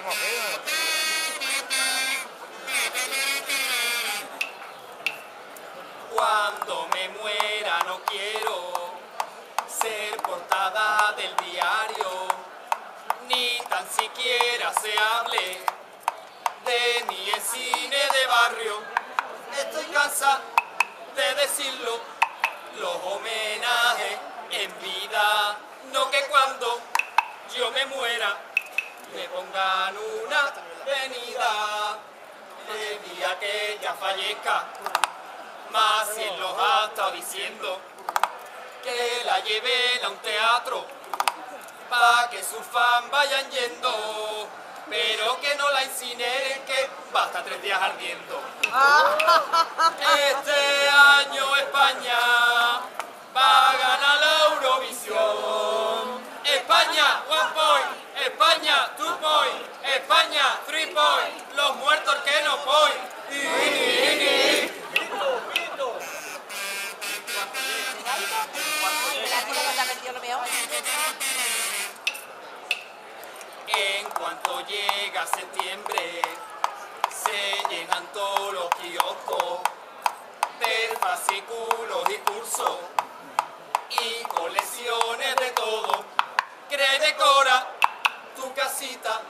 Cuando me muera no quiero ser portada del diario, ni tan siquiera se hable de mí en cine de barrio. Estoy cansado de decirlo, los homenajes en vida, no que cuando yo me muera me pongan una venida el día que ella fallezca. Más si él los ha estado diciendo que la lleven a un teatro pa' que sus fans vayan yendo, pero que no la incineren, que va hasta 3 días ardiendo. Este año España va a ganar la Eurovisión. España, 1 point. España, 2 point. España, 3 point. Los muertos que no point. En cuanto llega septiembre, se llenan todos los kioscos de fascículos y cursos y colecciones de todo. Que decora tu casita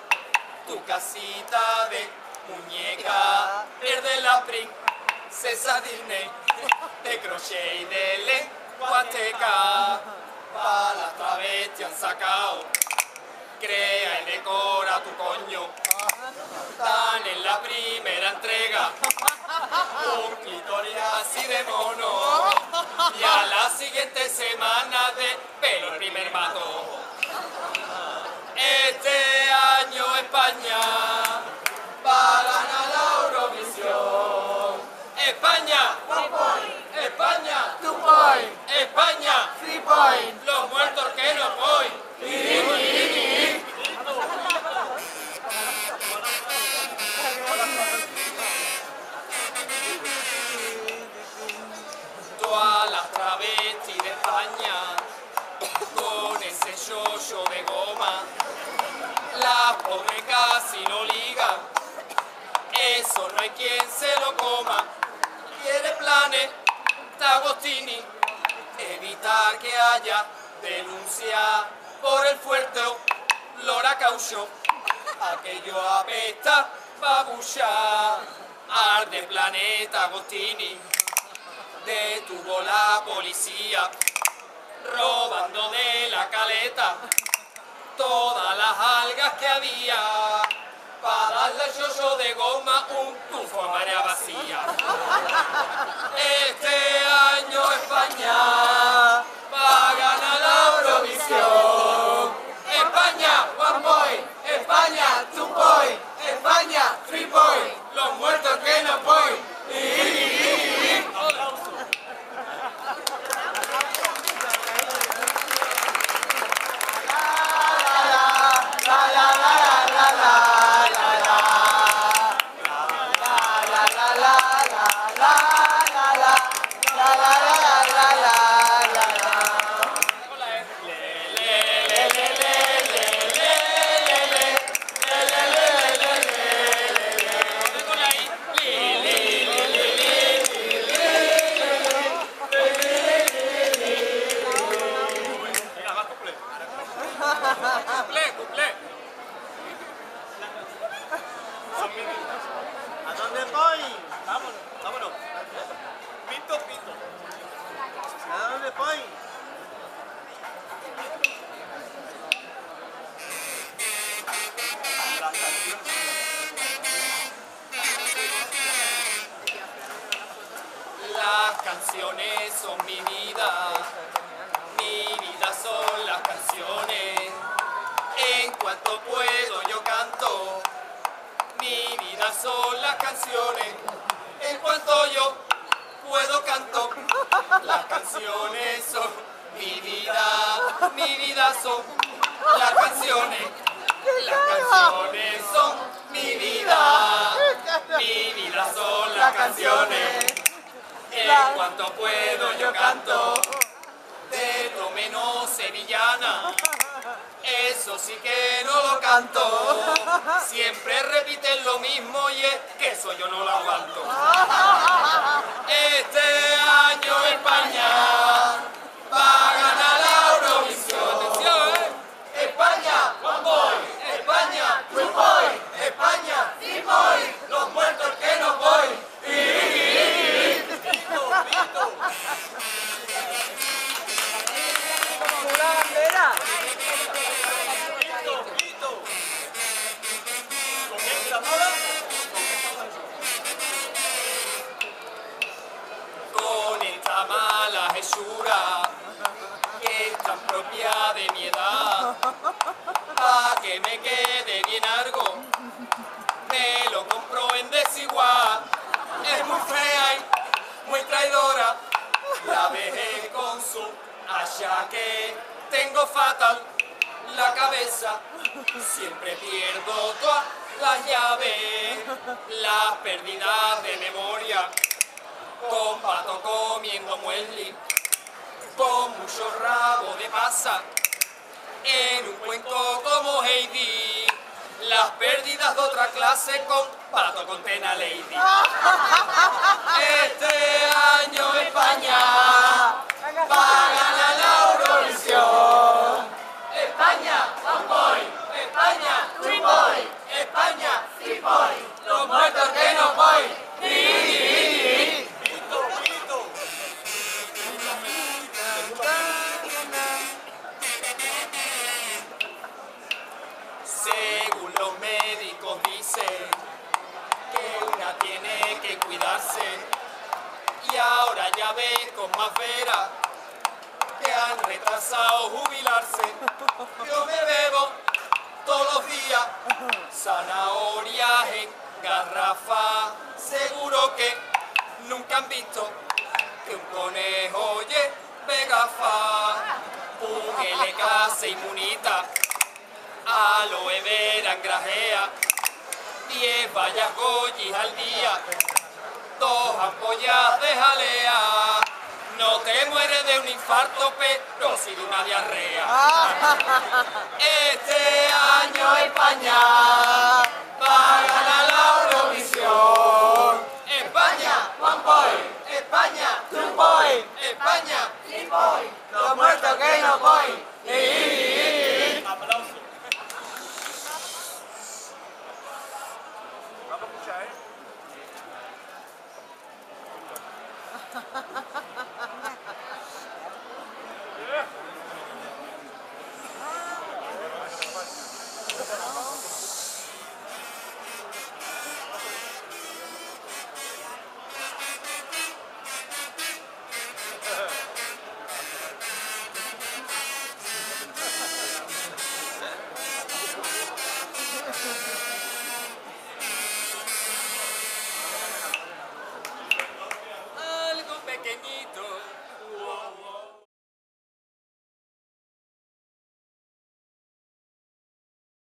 de muñeca, de la princesa Disney, de crochet y de lengua azteca. Pa' las travestis han sacado, crea y decora tu coño. Están en la primera entrega, un clítoris así de mono, y a la siguiente semana de pelo el primer mato. Este año España va a ganar la Eurovisión. España, 1 point. España, 2 point. España, 3 point. Los muertos que no point. Todas las travestis de España con ese yoyo de goma, las pobres casi no ligan, eso no hay quien se lo coma. Tiene planes Agostini, evitar que haya denuncia por el fuerte olor a caucho, aquello apesta babucha. Arde planeta Agostini, detuvo la policía robando de la caleta todas las algas que había, para darle al yoyo de goma un tufo a marea vacía. Este año España va a ganar la Eurovisión. España, 1 point. España, 2 point. España, 3 point. Los muertos que no point. ¿A dónde voy? Vámonos, vámonos. Pito, pito. ¿A dónde voy? Las canciones son mi vida son las canciones. En cuanto puedo yo canto, mi vida son las canciones. En cuanto yo puedo canto, las canciones son mi vida son las canciones. Las canciones son mi vida son las canciones. En cuanto puedo yo canto, de lo menos sevillana, eso sí que no lo canto. Siempre repiten lo mismo y es que eso yo no lo aguanto. Este año España va a ganar la Eurovisión. Atención, España, one boy. España, two boy. España, three boy. Los muertos que no voy. Pito, pito. ¡Una bandera! Pito, pito. ¿Comienza ahora? Con esta mala hechura que es tan propia de mi edad, pa' que me quede bien algo, me lo compro en Desigual. Es muy fea y muy traidora, la vejez con su achaque. Tengo fatal la cabeza, siempre pierdo todas las llaves, las pérdidas de memoria, con pato comiendo muesli, con mucho rabo de pasa, en un cuenco como Heidi, las pérdidas de otra clase con pato con Tena Lady. Este año España va a ganar la Eurovisión. España, one boy. España, three boy. España, three boy. Los muertos que no voy. Pito, pito. Según los médicos dicen que una tiene que cuidarse, y ahora ya ves con más veras que han retrasado jubilarse. Yo me bebo todos los días zanahorias en garrafa, seguro que nunca han visto que un conejo lleve gafas. Un LK se inmunita, aloe vera engrajea, 10 vallas goyis al día, 2 ampollas de jalea. No te mueres de un infarto, pero sí de una diarrea. Este año España va a ganar la Eurovisión. España, one boy. España, two boy. España, three boy. Los muertos que no voy. Aplausos. Vamos a escuchar, ¿eh?